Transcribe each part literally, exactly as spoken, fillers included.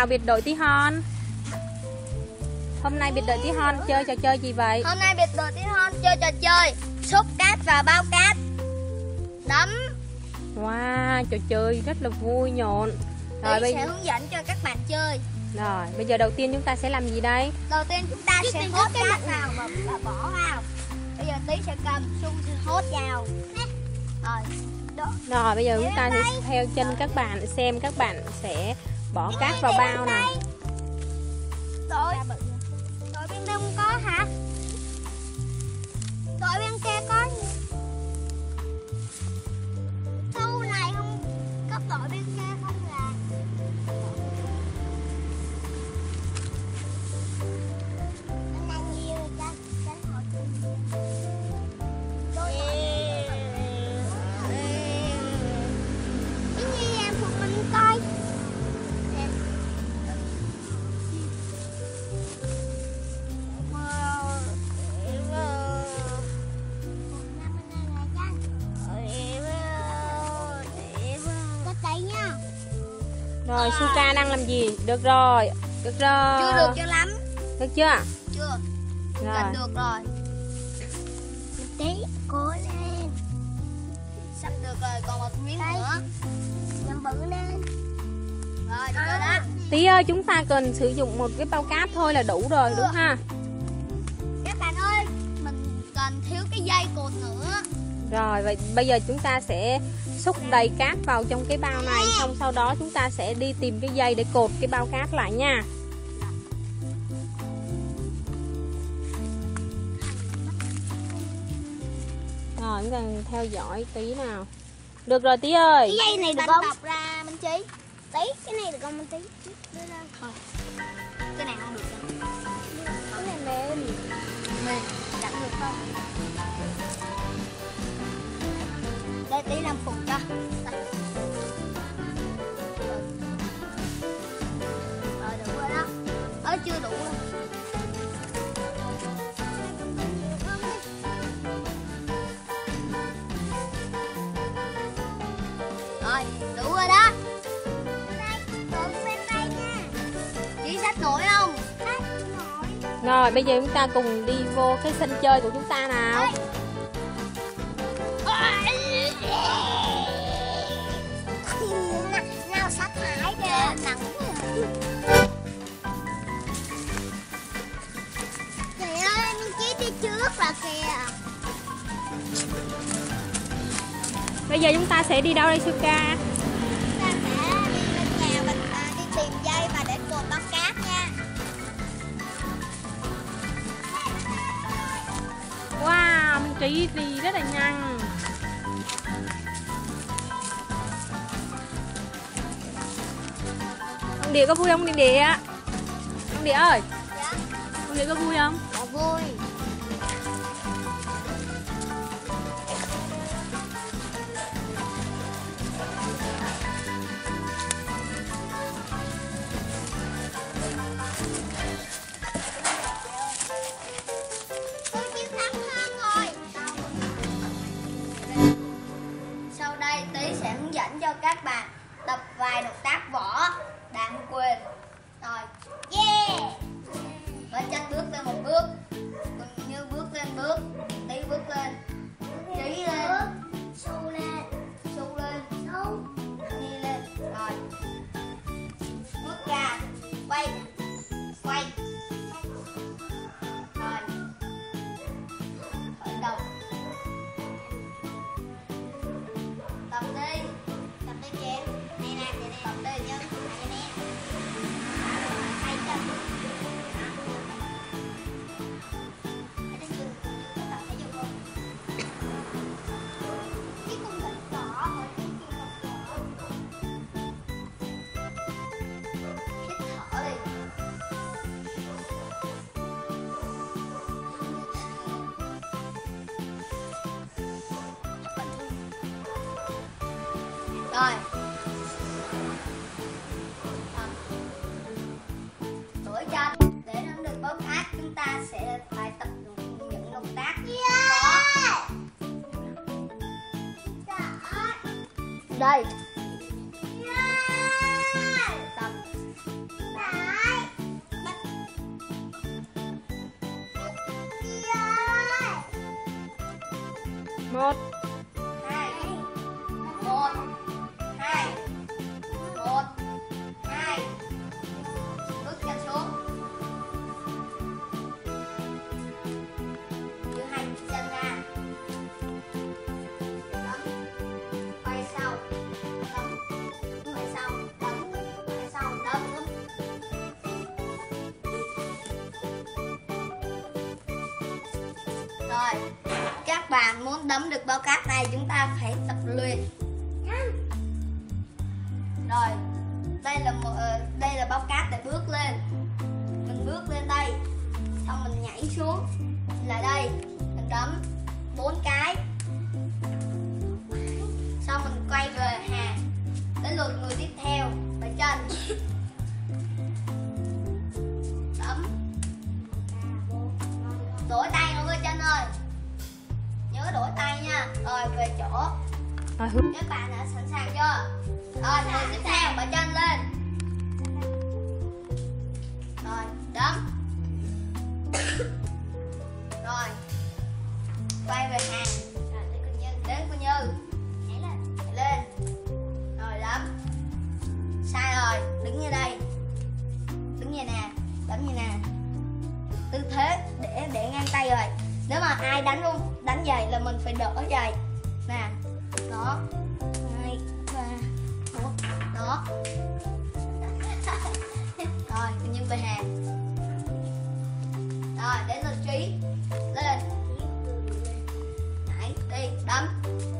nào biệt đội tí hon? Hôm nay biệt đội tí hon chơi trò chơi gì vậy? Hôm nay biệt đội tí hon chơi trò chơi xúc cát và bao cát. Đấm. Wow, trò chơi rất là vui nhộn. Rồi Tí bây sẽ hướng dẫn cho các bạn chơi. Rồi, bây giờ đầu tiên chúng ta sẽ làm gì đây? Đầu tiên chúng ta Chứ sẽ đừng hốt có cái cát mặt vào và, và bỏ vào. Bây giờ Tí sẽ cầm xung sẽ hốt vào. Rồi. Đó. Rồi bây giờ chúng ta sẽ theo chân các bạn xem các bạn sẽ bỏ cát vào bao nào. Đội Đội bên đông có hả? Đội bên kia có. Câu này không cấp đội bên kia không là. Bên này nhiều người ta sẽ hỏi. Cái gì em phụ mình coi. Rồi Suka đang làm gì? Được rồi. Được rồi. Chưa được cho lắm. Được chưa? Chưa. Rồi. Gần được rồi. Tí cố lên. Sắp được rồi, còn một miếng đây nữa. Làm bự lên. Rồi, được rồi đó. Tí ơi, chúng ta cần sử dụng một cái bao cát thôi là đủ rồi, đúng ha? Các bạn ơi, mình cần thiếu cái dây cột nữa. Rồi, vậy bây giờ chúng ta sẽ xúc đầy cát vào trong cái bao này. Xong sau đó chúng ta sẽ đi tìm cái dây để cột cái bao cát lại nha. Rồi, chúng ta theo dõi Tí nào. Được rồi Tí ơi. Cái dây này được không? Đọc ra Minh Trí. Tí, cái này được không Minh Trí? Thôi. Cái này không được đâu. Cái này mềm. Mềm, chẳng được không? Đây Tí làm phụ cho. Rồi đủ rồi đó. Ơ chưa đủ rồi. Rồi, đủ rồi đó. Chỉ sách nổi không? Sách nổi. Rồi, bây giờ chúng ta cùng đi vô cái sân chơi của chúng ta nào. Nào sách hải kìa, nặng quá. Trời ơi, Minh Chí đi trước là kìa. Bây giờ chúng ta sẽ đi đâu đây Suka? Chúng ta sẽ đi lên nhà mình à, đi tìm dây và để cột bao cát nha. Wow, Minh Trí đi rất là nhanh. Ông Địa có vui không Điền Địa? Ông Địa ơi, Dạ. ông Địa có vui không? Dạ vui. Tôi chiến thắng hơn rồi. Sau đây Tí sẽ hướng dẫn cho các bạn tập vài động tác võ đạn quyền. Rồi, yeah. Và chân bước lên một bước, Quỳnh Như bước lên bước, Tí bước lên, Trí lên, Su lên, Su lên, Su, Nhi lên. Rồi, bước ra, quay, quay. Rồi, khởi động. Tập đi, tập đi kìa. Này nè, vậy nè, tập đi chứ. Này nè. Hai chân. Ở đây dừng, tập thể dục không? Cái cung gạch đỏ ở cái cung gạch đỏ. Hít thở đi. Rồi. Đổi chân để nắm được bóng ác chúng ta sẽ phải tập những động tác khó. Đây. Tập. một hai, một, hai, một, hai, bước chân xuống, đưa hai chân ra, đấm, quay sau, đấm, quay sau, đấm, quay sau, đấm, đấm. Rồi, các bạn muốn đấm được bao cát này chúng ta phải tập luyện. Rồi, đây là một đây là bao cát để bước lên. Mình bước lên đây, xong mình nhảy xuống là đây, mình đấm bốn cái. Xong mình quay về hàng. Đến lượt người tiếp theo, bài chân. Đấm. Đổi tay nữa với chân ơi. Nhớ đổi tay nha. Rồi về chỗ. Các bạn đã sẵn sàng chưa? Rồi người tiếp theo bỏ chân lên. Rồi đấm. Rồi quay về hàng. Đến cô Như. Nhảy lên. Nhảy lên. Rồi đấm. Sai rồi, đứng như đây. Đứng như nè, đấm như nè. Tư thế để để ngang tay rồi. Nếu mà ai đánh luôn, đánh giày là mình phải đỡ giày. Nè, đó. Hai, ba, một, đó. Rồi, tự nhiên về hàng. Rồi, đến lượt Trí. Lên. Nãy, đi, đấm.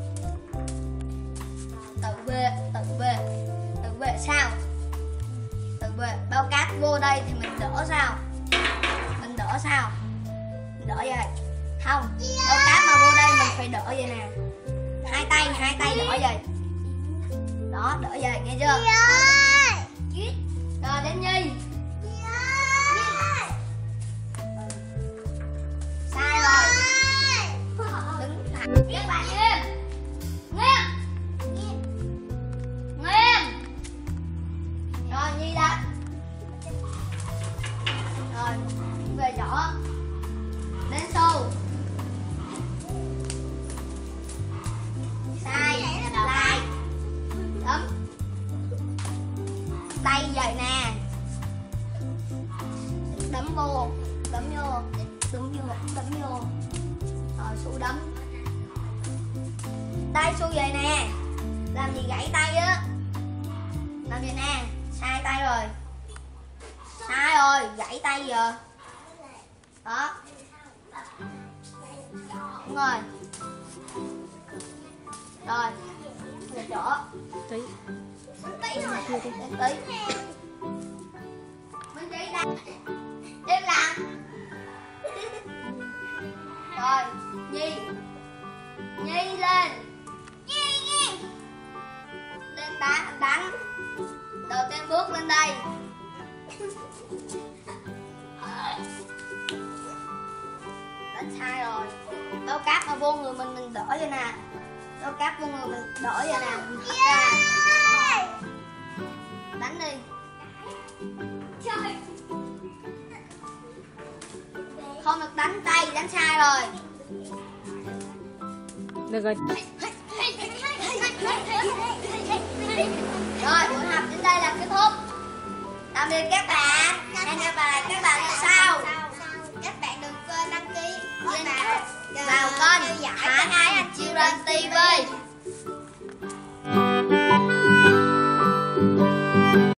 Tự về, tự về. Tự về sao? Tự về, bao cát vô đây thì mình đỡ sao? Mình đỡ sao? Mình đỡ vậy. Không, bao cát mà vô đây mình phải đỡ vậy nè. Hai tay, hai tay đỡ vậy. Đó, đỡ vậy, nghe chưa? Rồi đến Nhi. Sai rồi. Đứng thẳng. Các bạn nghiêm. Nghiêm. Nghiêm. Rồi Nhi đặt. Rồi, về chỗ. Đến Xu. Sai, lại. Đấm. Tay vậy nè. Đấm vô, đấm vô, đấm vô, đấm vô. Rồi Xu đấm. Tay Xu vậy nè. Làm gì gãy tay á. Làm gì nè. Sai tay rồi. Sai rồi, gãy tay giờ. Đó. Đúng rồi. Rồi. Về chỗ. Tí. Tí rồi. Tí. Minh Trí đang im lặng. Rồi, Nhi. Nhi lên. Nhi, Nhi. Lên đánh, đánh. Đầu tiên bước lên đây. Đánh sai rồi. Đâu cáp mà vô người mình mình đỡ vậy nè. Đâu cáp vô người mình đỡ vậy nè. Mình thắt ra. Đánh đi. Không được đánh tay, đánh sai rồi. Được rồi. Rồi buổi học đến đây là kết thúc. Tạm biệt các bạn. Hẹn gặp lại các bạn lần sau.